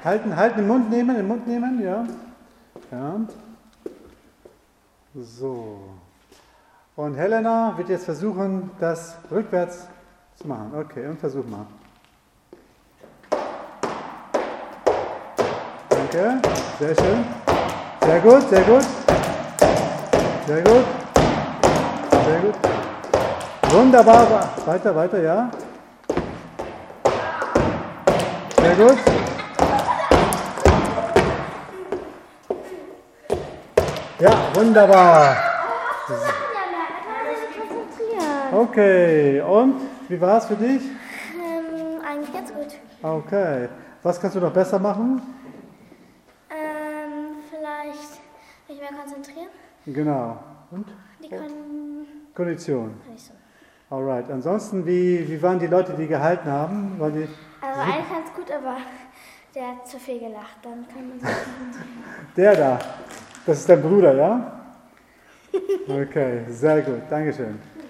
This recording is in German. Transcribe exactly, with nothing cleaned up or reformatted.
halten, halten, den Mund nehmen, den Mund nehmen, ja. Ja. So. Und Helena wird jetzt versuchen, das rückwärts zu machen. Okay, und versuch mal. Danke, sehr schön. Sehr gut, sehr gut. Sehr gut. Sehr gut. Wunderbar. Weiter, weiter, ja. Sehr gut. Ja, wunderbar. Okay, und wie war es für dich? Ähm, eigentlich ganz gut. Okay. Was kannst du noch besser machen? Ähm, vielleicht mich mehr konzentrieren. Genau. Und? Die können Kondition. nicht so. Alright. Ansonsten, wie, wie waren die Leute, die gehalten haben? Waren die Also eigentlich ganz gut, aber der hat zu viel gelacht. Dann kann man sich nicht konzentrieren. Der da. Das ist dein Bruder, ja? Okay, sehr gut. Dankeschön.